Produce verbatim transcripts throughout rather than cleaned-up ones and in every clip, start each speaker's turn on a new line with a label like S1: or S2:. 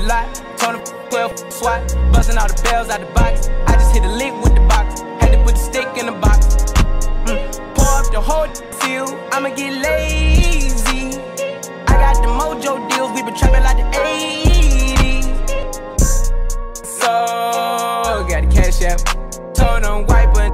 S1: lot. Told him twelve swat, busting all the bells out the box. I just hit a lick with the box, had to put the stick in the box. Mm. Pour up the whole field, I'ma get lazy. I got the mojo deals, we been trapping like the eighties. So, got the cash out, told them wipe it,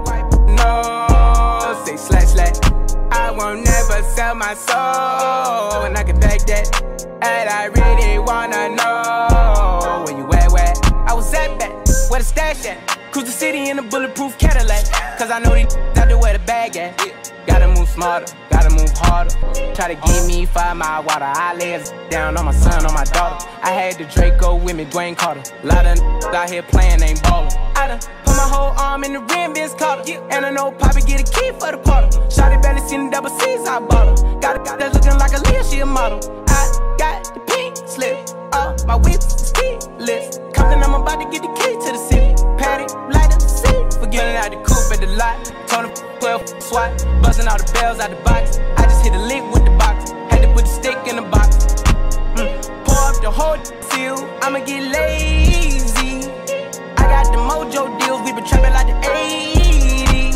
S1: no, say slash slash. I won't never sell my soul, and I can back that. And I really wanna know where you at, where I was at back, where the stash at. Cruise the city in a bulletproof Cadillac, cause I know these out there where the bag at. Gotta move smarter, gotta move harder. Try to give me five mile water, I lay it down on my son, on my daughter. I had the Draco with me, Dwayne Carter. Lot of out here playing, ain't ballin'. I done put my whole arm in the rim, Vince Carter. And I know Poppy get a key for the quarter. Shawty barely seen the double C's, I bought her. Got a guy that's looking like a Leah, she a model. I got the pink slip, uh, my whips is keyless. Compton, I'm about to get the key to the city. Patty, light up the city. Forgetting out the coupe at the lot. Told him twelve swat, busting all the bells out the box. I just hit a lick with the box, had to put the stick in the box. Mm. Pour up the whole field, I'ma get lazy. I got the mojo deals, we been trapping like the eighties.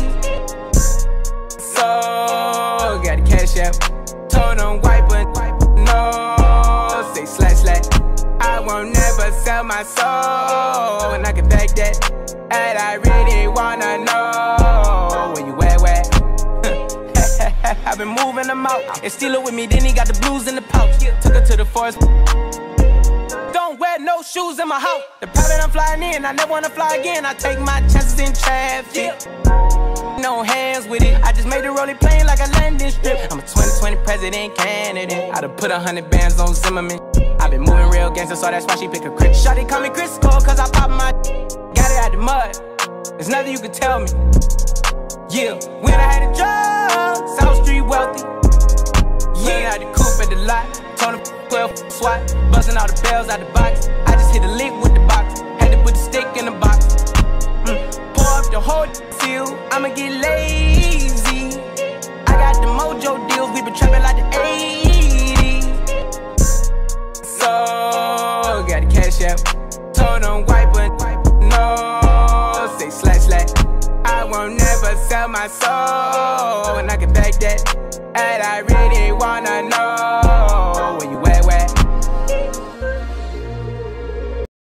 S1: So, got the cash out, told them wipe it, no, say slash slash. I won't never sell my soul, and I can back that. And I really wanna know where you at, where I've been moving them out, and steal it with me, then he got the blues in the pouch. Took her to the forest. Don't wear no shoes in my house. The private I'm flying in, I never wanna fly again. I take my chances in traffic. No hands with it. I just made the rolling plane like a landing strip. I'm a twenty twenty president candidate. I done put a hundred bands on Zimmerman. I been moving real gangster, so that's why she pick a crit. Shawty call me Chris Cole, cause I pop my got it out the mud. There's nothing you can tell me. Yeah, when I had a job, South Street wealthy. Yeah, out the coupe at the lot. Told him twelve swat, busting all the bells out the box. I just hit a lick with the box, had to put the stick in the box. Mm. Pour up the whole field, I'ma get lazy. I got the mojo deals, we been trapping like the eighties. So, got the cash out, told them wipe it, no, say slash slash. I won't never sell my soul, and I can back that. And I really wanna know